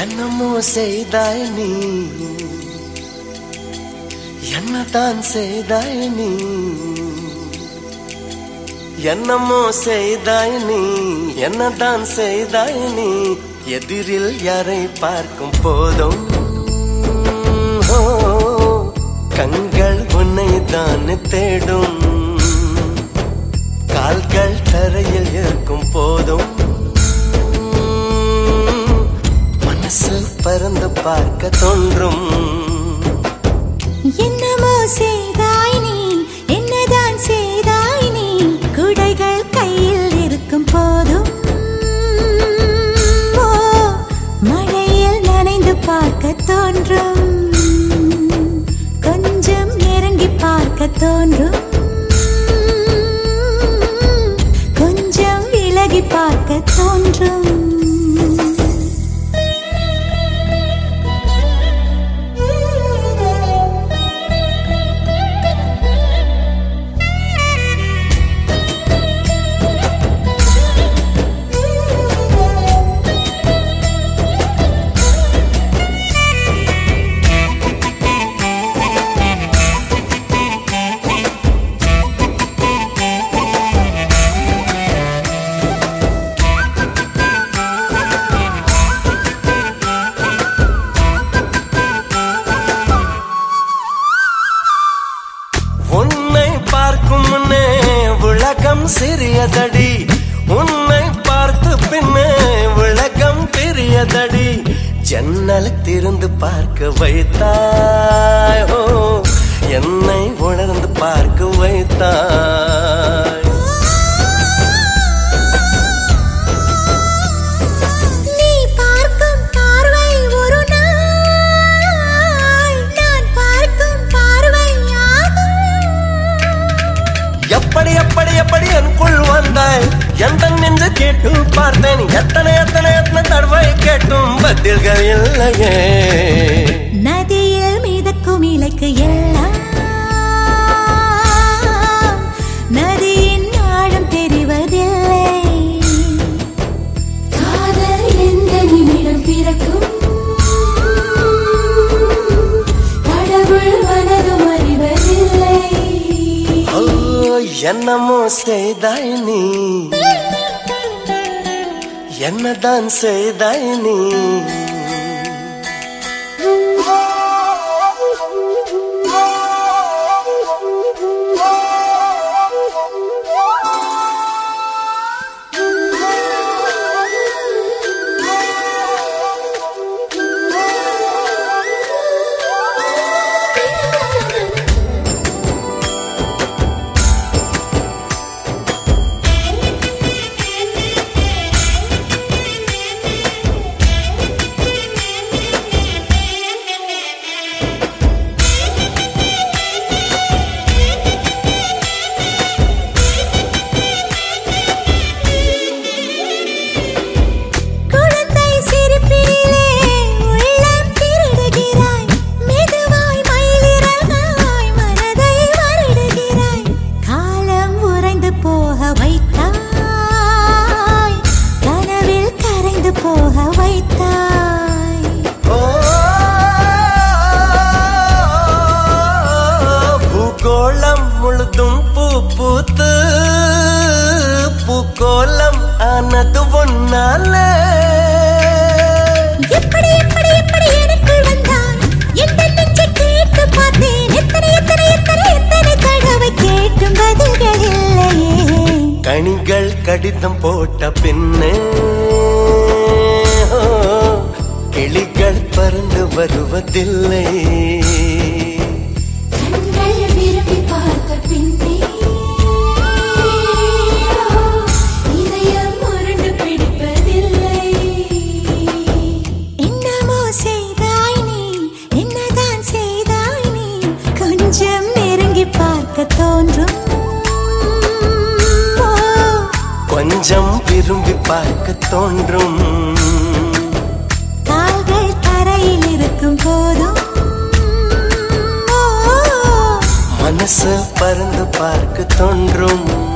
என்னமோ செய்தாய் நீ, என்னதான் செய்தாய் நீ, என்னமோ செய்தாய் நீ, என்னதான் செய்தாய் நீ. எதிரில் யாரை பார்க்கும் போதும் கண்கள் உன்னை தான் தேடும். கால்கள் தரையில் இருக்கும் போதும் மனசு பறந்து பார்க்க தோன்றும். என்னமோ செய்தாய் நீ, என்னதான் செய்தாய் நீ. குடைகள் கையில் இருக்கும் போதும் மழையில் நனைந்து பார்க்க தோன்றும். கொஞ்சம் இறங்கி பார்க்க தோன்றும், கொஞ்சம் விலகி பார்க்க தோன்றும். சிறியதடி உன்னை பார்த்து பின்னே விளக்கம் பெரியதடி. ஜன்னல் திறந்து பார்க்க வைத்தாய், என்னை உணர்ந்து பார்க்க வைத்தாய். எப்படி எப்படி எப்படி எனக்குள் வந்தாய், எந்த நெஞ்சு கேட்டு பார்த்தேன். எத்தனை எத்தனை எத்தனை தடவை கேட்டும் பதில்கள் இல்லையே. நதியில் மிதக்கும் இலைக்கு எல்லாம் நதியின் ஆழம் தெரிவதில்லை. காதல் எந்த நிமிடம் பிறக்கும் கடவுள் மனதும் அறிவதில்லை. என்னமோ செய்தாய் நீ, என்னதான் செய்தாய் நீ. பூத்து பூக்கோலம் ஆனது ஒன்னாலே. எப்படி எப்படி எப்படி எனக்குள் வந்தாய், எந்த நெஞ்சை கேட்டு பார்த்தேன். எத்தனை எத்தனை எத்தனை எத்தனை தடவை கேட்டும் பதில்கள் இல்லையே. கனிகள் கடிதம் போட்ட பின்னே கிளிகள் பறந்து வருவதில்லை. கண்கள் விரும்பி பார்த்த பின்னே இதயம் முரண்டு பிடிப்பதில்லை. என்னமோ செய்தாய் நீ, என்னதான் செய்தாய் நீ. கொஞ்சம் நெருங்கி பார்க்க தோன்றும், கொஞ்சம் விரும்பி பார்க்க தோன்றும். கால்கள் தரையில் இருக்கும் போதும் மனசு பறந்து பார்க்க தோன்றும்.